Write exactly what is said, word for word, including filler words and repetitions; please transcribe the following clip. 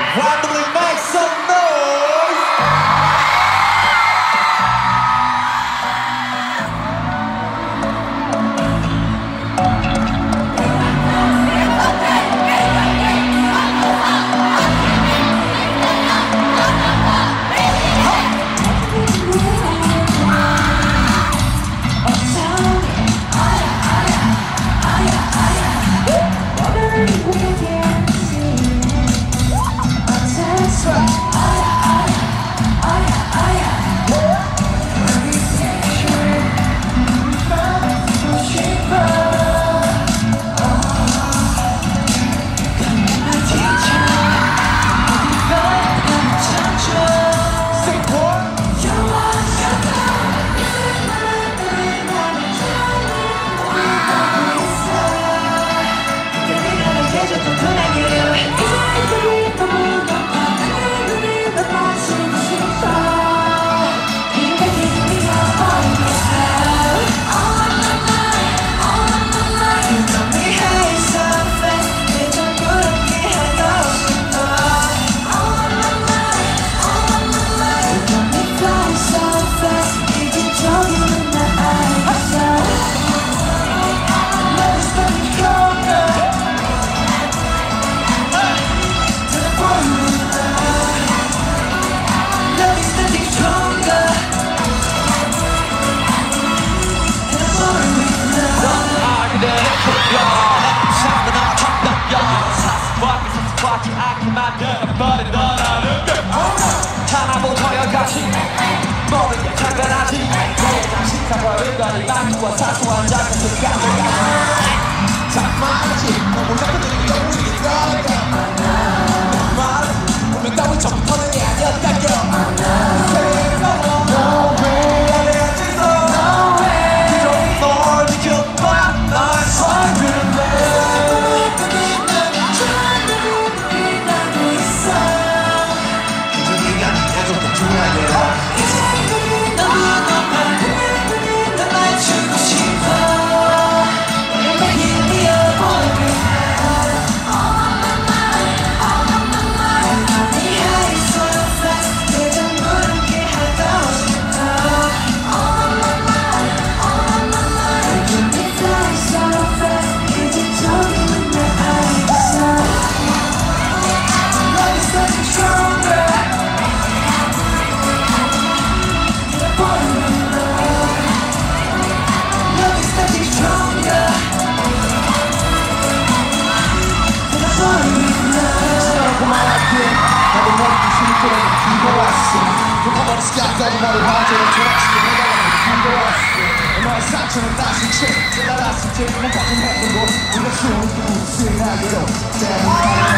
Wembley, make some noise! 버린 너라는 게 하나부터 열까지 모든 게 당연하지 내가 시작하는 거리 만두와 사소한 작은 순간을 참 많지 너무 작은 일이 우리 떠나가 말은 분명 따위 처음부터는 게 아니었다겨 머리 스카트하고 머리 화제로 초록색을 해달라고 힘들었어 너의 상처는 다시 채 잘라놨을 때 몸 같은 해보고 우리가 추운 그 우승하기로